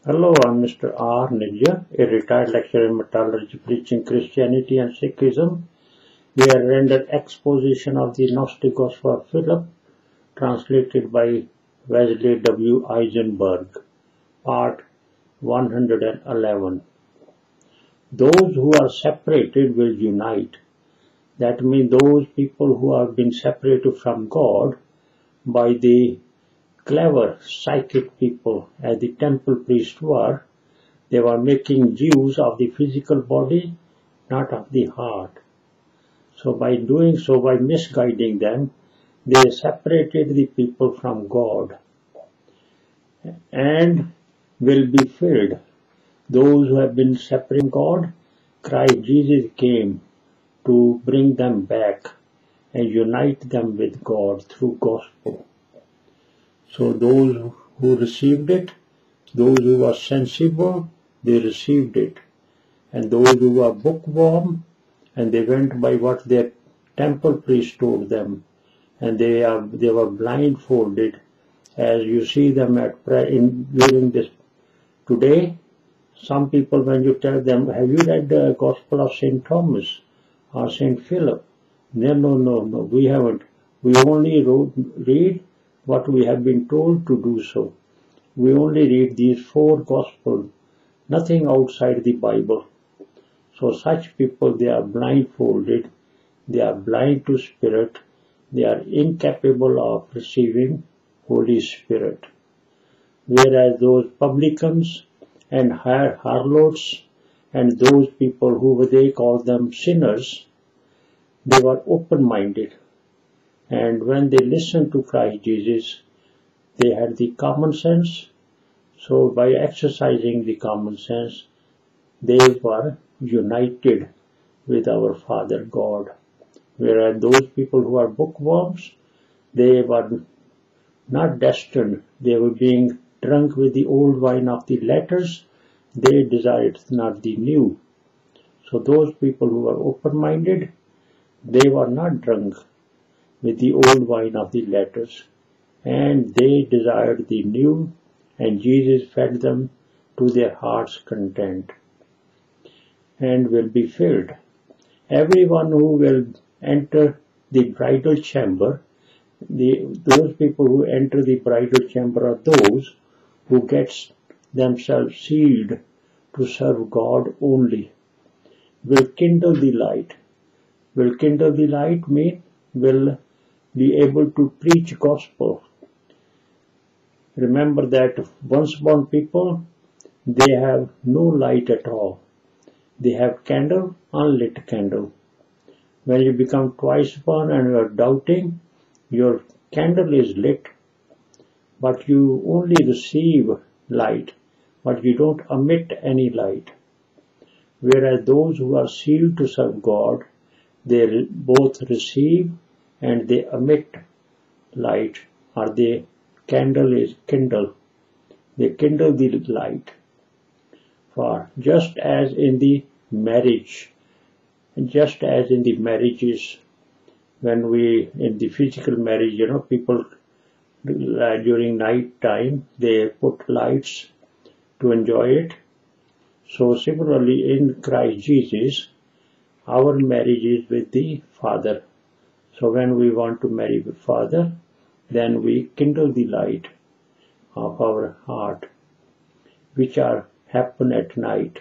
Hello, I'm Mr. R. Nijja, a retired lecturer in metallurgy preaching Christianity and Sikhism. We are rendered exposition of the Gnostic Gospel Philip, translated by Wesley W. Eisenberg, part 111. Those who are separated will unite. That means those people who have been separated from God by the clever psychic people, as the temple priests were, they were making use of the physical body, not of the heart. So by doing so, by misguiding them, they separated the people from God and will be filled. Those who have been separated from God, Christ Jesus came to bring them back and unite them with God through gospel. So those who received it, those who were sensible, they received it. And those who were bookworm, and they went by what their temple priest told them, and they were blindfolded, as you see them at during this today. Some people, when you tell them, have you read the Gospel of St. Thomas or St. Philip? No, we haven't. We only read what we have been told to do so. We only read these 4 Gospels, nothing outside the Bible. So such people, they are blindfolded, they are blind to Spirit, they are incapable of receiving Holy Spirit. Whereas those publicans and harlots and those people who they call them sinners, they were open-minded. And when they listened to Christ Jesus, they had the common sense. So by exercising the common sense, they were united with our Father God. Whereas those people who are bookworms, they were not destined. They were being drunk with the old wine of the letters. They desired not the new. So those people who were open-minded, they were not drunk with the old wine of the letters, and they desired the new, and Jesus fed them to their heart's content, and will be filled. Everyone who will enter the bridal chamber, those people who enter the bridal chamber are those who get themselves sealed to serve God only, will kindle the light. Will kindle the light mean will be able to preach gospel. Remember that once born people, they have no light at all. They have candle, unlit candle. When you become twice born and you are doubting, your candle is lit, but you only receive light, but you don't emit any light. Whereas those who are sealed to serve God, they both receive and they emit light, or the candle is kindle. They kindle the light. For just as in the marriage, just as in the marriages, when in the physical marriage, people during night time, they put lights to enjoy it. So similarly in Christ Jesus, our marriage is with the Father. So when we want to marry the Father, then we kindle the light of our heart, which happen at night.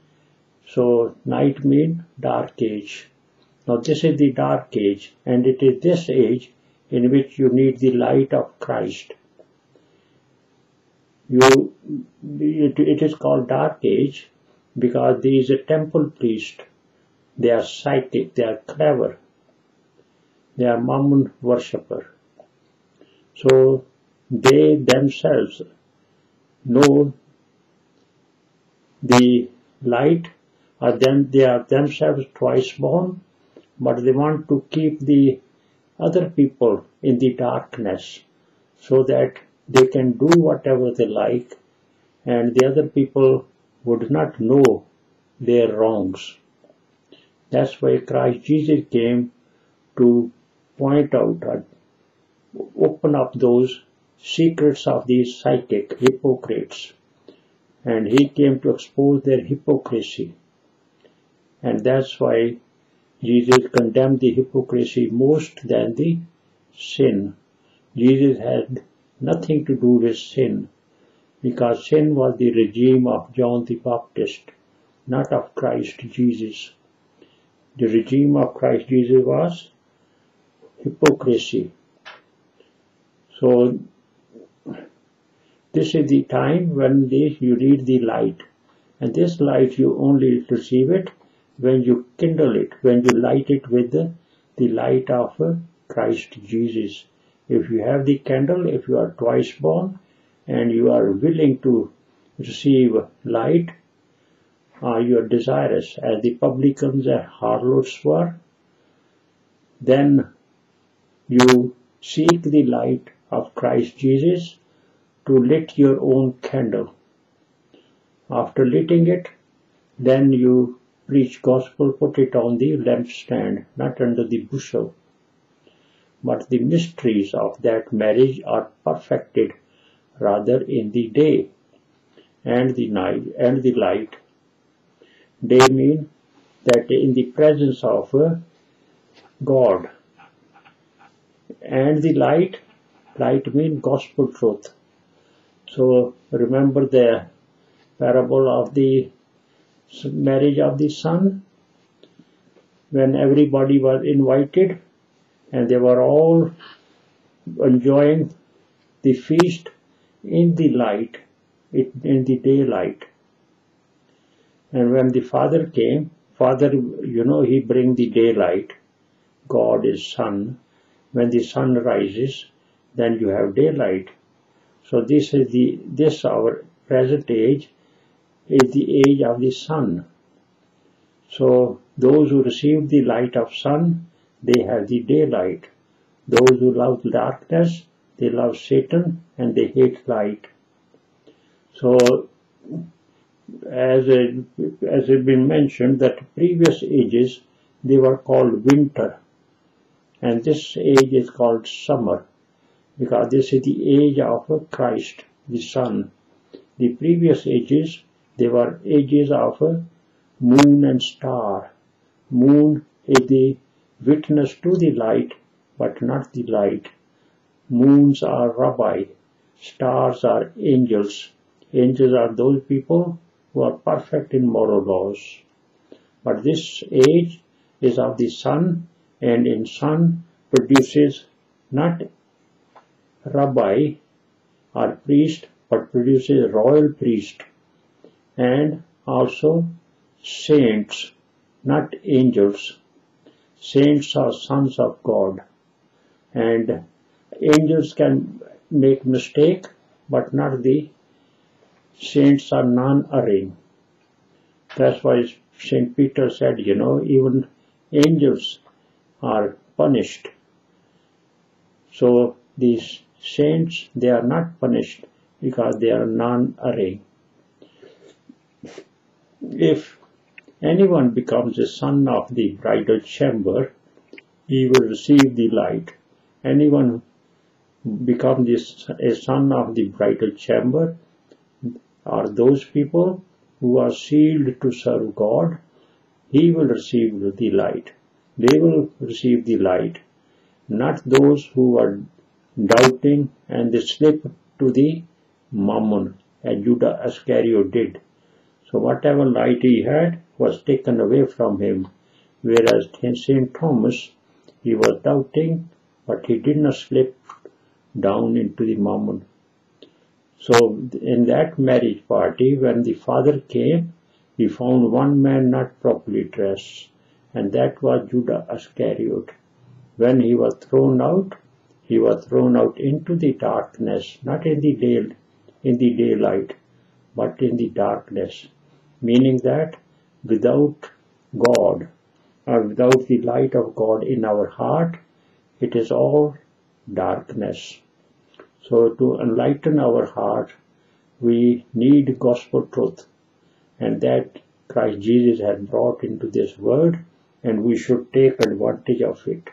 So night means dark age. Now this is the dark age, and it is this age in which you need the light of Christ. It is called dark age because there is a temple priest. They are psychic, they are clever. They are Mammon worshipper. So they themselves know the light, or then they are themselves twice born, but they want to keep the other people in the darkness so that they can do whatever they like, and the other people would not know their wrongs. That's why Christ Jesus came to point out, open up those secrets of these psychic hypocrites, and he came to expose their hypocrisy. And that's why Jesus condemned the hypocrisy most than the sin. Jesus had nothing to do with sin, because sin was the regime of John the Baptist, not of Christ Jesus. The regime of Christ Jesus was hypocrisy. So this is the time when you read the light, and this light you only receive it when you kindle it, when you light it with the light of Christ Jesus. If you have the candle, if you are twice born, and you are willing to receive light, you are desirous, as the publicans and harlots were, then you seek the light of Christ Jesus to lit your own candle. After lighting it, then you preach gospel, put it on the lampstand, not under the bushel. But the mysteries of that marriage are perfected rather in the day and the night and the light. Day means that in the presence of God, and the light means gospel truth. So remember the parable of the marriage of the son, when everybody was invited and they were all enjoying the feast in the light, in the daylight. And when the Father came, he bring the daylight. God is sun. When the sun rises, then you have daylight. So this our present age is the age of the sun. So those who receive the light of sun, they have the daylight. Those who love darkness, they love Satan and they hate light. So as has been mentioned, that previous ages, they were called winter, and this age is called summer, because this is the age of Christ, the Son. The previous ages, they were ages of moon and star. Moon is the witness to the light, but not the light. Moons are rabbi, stars are angels. Angels are those people who are perfect in moral laws. But this age is of the sun, and in sun produces not rabbi or priest, but produces royal priest, and also saints, not angels. Saints are sons of God, and angels can make mistake, but not the saints are non-erring. That's why St. Peter said, even angels are punished. So these saints, they are not punished because they are non-erring. If anyone becomes a son of the bridal chamber, he will receive the light. Anyone becomes a son of the bridal chamber are those people who are sealed to serve God. He will receive the light. They will receive the light, not those who are doubting and they slip to the mammon, as Judas Iscariot did. So whatever light he had was taken away from him, whereas St. Thomas, he was doubting, but he did not slip down into the mammon. So in that marriage party, when the father came, he found one man not properly dressed, and that was Judas Iscariot. When he was thrown out into the darkness, not in the daylight, but in the darkness, meaning that without God, or without the light of God in our heart, it is all darkness. So to enlighten our heart, we need gospel truth, and that Christ Jesus has brought into this world, and we should take advantage of it.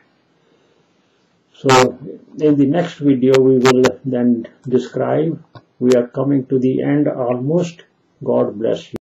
So in the next video we will then describe, we are coming to the end almost, God bless you.